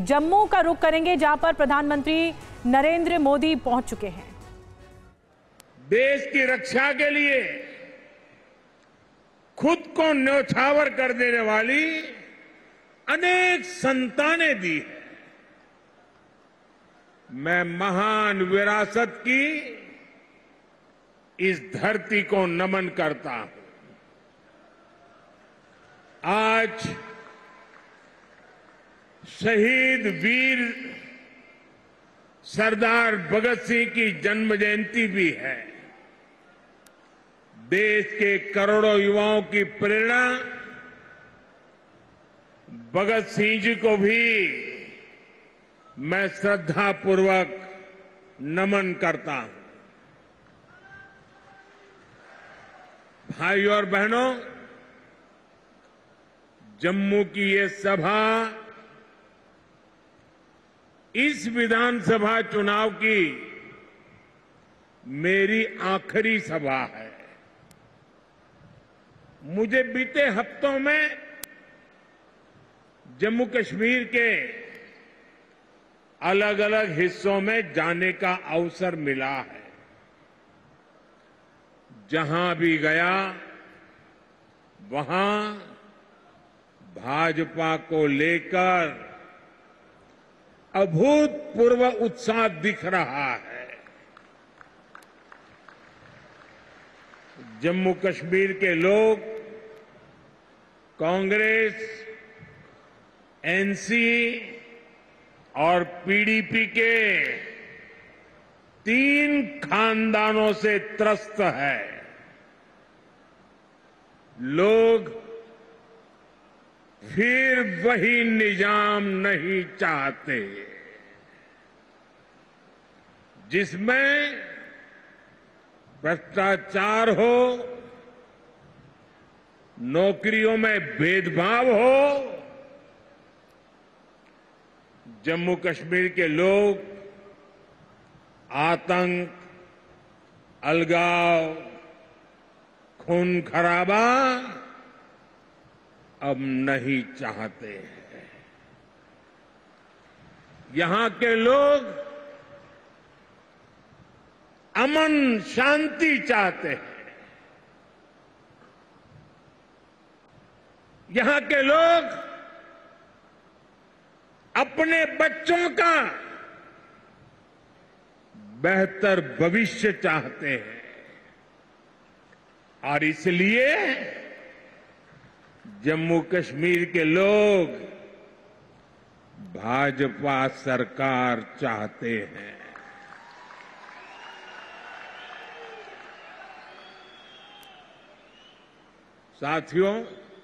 जम्मू का रुख करेंगे, जहां पर प्रधानमंत्री नरेंद्र मोदी पहुंच चुके हैं। देश की रक्षा के लिए खुद को न्यौछावर कर देने वाली अनेक संतानें दी है। मैं महान विरासत की इस धरती को नमन करता हूं। आज शहीद वीर सरदार भगत सिंह की जन्म जयंती भी है। देश के करोड़ों युवाओं की प्रेरणा भगत सिंह जी को भी मैं श्रद्धापूर्वक नमन करता हूं। भाइयों और बहनों, जम्मू की ये सभा इस विधानसभा चुनाव की मेरी आखिरी सभा है। मुझे बीते हफ्तों में जम्मू कश्मीर के अलग अलग हिस्सों में जाने का अवसर मिला है। जहां भी गया वहां भाजपा को लेकर अभूतपूर्व उत्साह दिख रहा है। जम्मू कश्मीर के लोग कांग्रेस, एनसी और पीडीपी के 3 खानदानों से त्रस्त है। लोग फिर वही निजाम नहीं चाहते जिसमें भ्रष्टाचार हो, नौकरियों में भेदभाव हो। जम्मू कश्मीर के लोग आतंक, अलगाव, खून खराबा अब नहीं चाहते हैं। यहां के लोग अमन शांति चाहते हैं। यहां के लोग अपने बच्चों का बेहतर भविष्य चाहते हैं और इसलिए जम्मू कश्मीर के लोग भाजपा सरकार चाहते हैं। साथियों,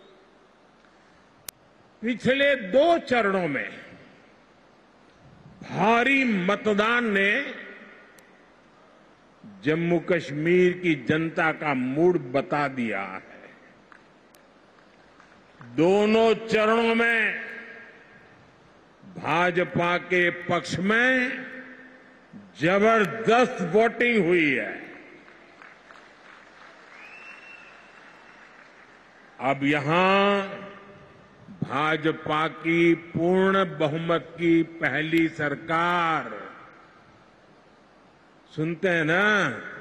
पिछले 2 चरणों में भारी मतदान ने जम्मू कश्मीर की जनता का मूड बता दिया है। दोनों चरणों में भाजपा के पक्ष में जबरदस्त वोटिंग हुई है। अब यहां भाजपा की पूर्ण बहुमत की पहली सरकार, सुनते हैं ना,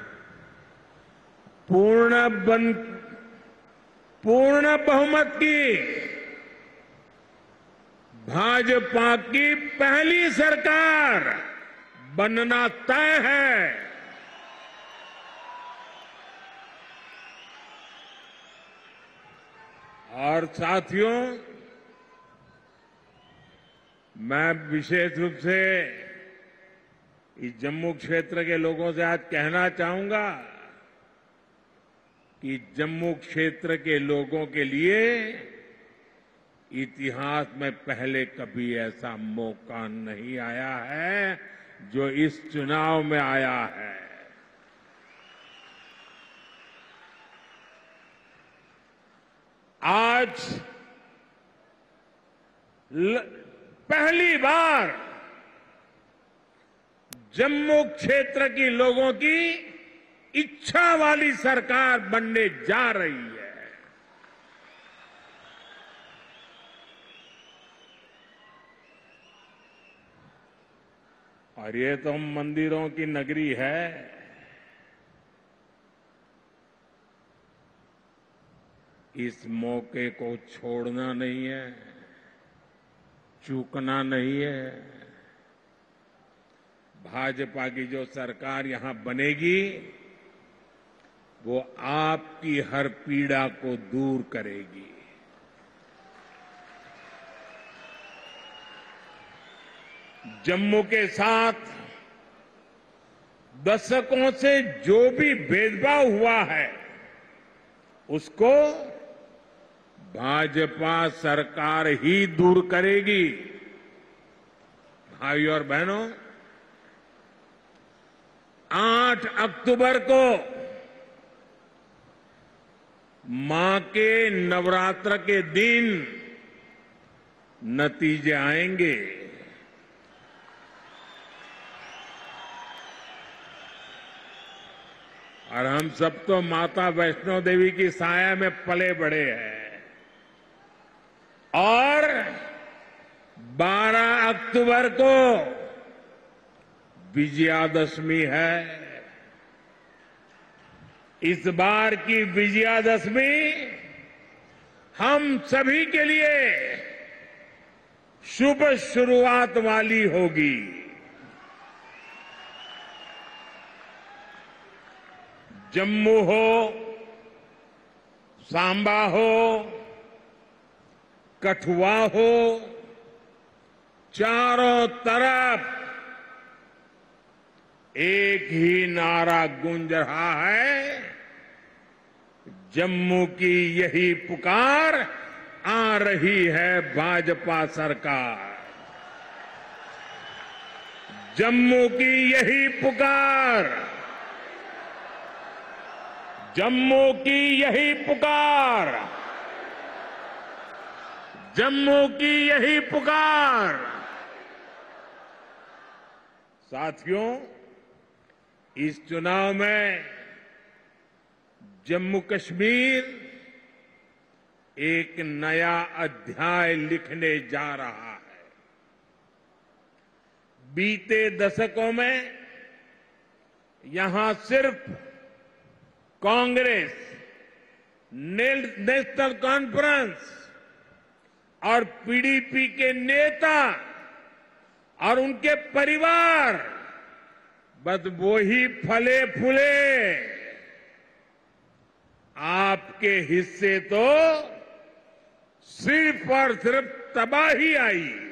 पूर्ण बहुमत की भाजपा की पहली सरकार बनना तय है। और साथियों, मैं विशेष रूप से इस जम्मू क्षेत्र के लोगों से आज कहना चाहूंगा कि जम्मू क्षेत्र के लोगों के लिए इतिहास में पहले कभी ऐसा मौका नहीं आया है जो इस चुनाव में आया है। आज पहली बार जम्मू क्षेत्र की लोगों की इच्छा वाली सरकार बनने जा रही है। और ये तो मंदिरों की नगरी है। इस मौके को छोड़ना नहीं है, चूकना नहीं है। भाजपा की जो सरकार यहां बनेगी वो आपकी हर पीड़ा को दूर करेगी। जम्मू के साथ दशकों से जो भी भेदभाव हुआ है उसको भाजपा सरकार ही दूर करेगी। भाइयों और बहनों, 8 अक्टूबर को मां के नवरात्र के दिन नतीजे आएंगे। और हम सब तो माता वैष्णो देवी की साया में पले बड़े हैं। और 12 अक्टूबर को विजयादशमी है। इस बार की विजयादशमी हम सभी के लिए शुभ शुरुआत वाली होगी। जम्मू हो, सांबा हो, कठुआ हो, चारों तरफ एक ही नारा गूंज रहा है, जम्मू की यही पुकार, आ रही है भाजपा सरकार। जम्मू की यही पुकार, जम्मू की यही पुकार, जम्मू की यही पुकार। साथियों, इस चुनाव में जम्मू कश्मीर एक नया अध्याय लिखने जा रहा है। बीते दशकों में यहां सिर्फ कांग्रेस, नेशनल कॉन्फ्रेंस और पीडीपी के नेता और उनके परिवार बस वो ही फले फूले। आपके हिस्से तो सिर्फ और सिर्फ तबाही आई।